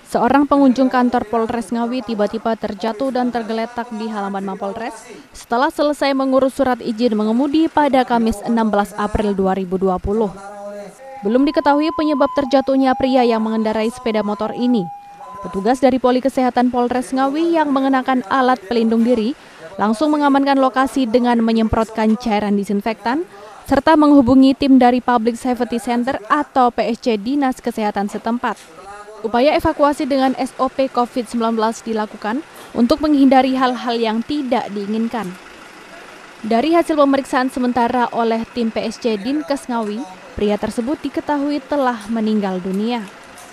Seorang pengunjung kantor Polres Ngawi tiba-tiba terjatuh dan tergeletak di halaman Mapolres setelah selesai mengurus surat izin mengemudi pada Kamis 16 April 2020. Belum diketahui penyebab terjatuhnya pria yang mengendarai sepeda motor ini. Petugas dari Poli Kesehatan Polres Ngawi yang mengenakan alat pelindung diri langsung mengamankan lokasi dengan menyemprotkan cairan disinfektan serta menghubungi tim dari Public Safety Center atau PSC Dinas Kesehatan setempat. Upaya evakuasi dengan SOP COVID-19 dilakukan untuk menghindari hal-hal yang tidak diinginkan. Dari hasil pemeriksaan sementara oleh tim PSC Dinkes Ngawi, pria tersebut diketahui telah meninggal dunia.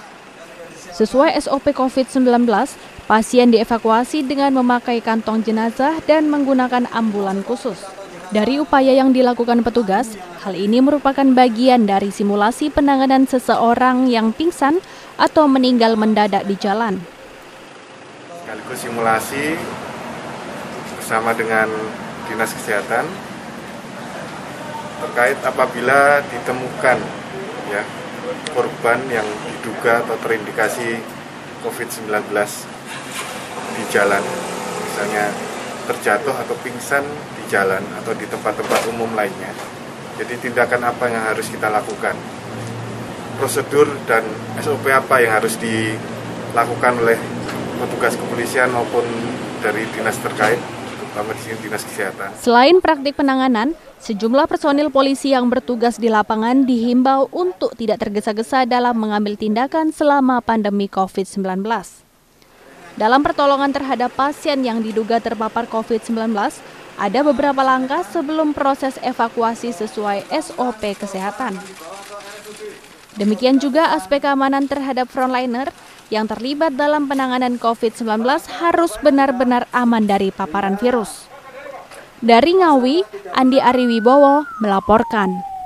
Sesuai SOP COVID-19, pasien dievakuasi dengan memakai kantong jenazah dan menggunakan ambulan khusus. Dari upaya yang dilakukan petugas, hal ini merupakan bagian dari simulasi penanganan seseorang yang pingsan atau meninggal mendadak di jalan. Sekaligus simulasi bersama dengan Dinas Kesehatan terkait apabila ditemukan korban yang diduga atau terindikasi COVID-19 di jalan, misalnya terjatuh atau pingsan di jalan atau di tempat-tempat umum lainnya. Jadi tindakan apa yang harus kita lakukan? Prosedur dan SOP apa yang harus dilakukan oleh petugas kepolisian maupun dari dinas terkait, terutama di sini Dinas Kesehatan. Selain praktik penanganan, sejumlah personil polisi yang bertugas di lapangan dihimbau untuk tidak tergesa-gesa dalam mengambil tindakan selama pandemi COVID-19. Dalam pertolongan terhadap pasien yang diduga terpapar COVID-19, ada beberapa langkah sebelum proses evakuasi sesuai SOP kesehatan. Demikian juga aspek keamanan terhadap frontliner yang terlibat dalam penanganan COVID-19 harus benar-benar aman dari paparan virus. Dari Ngawi, Andi Ariwibowo melaporkan.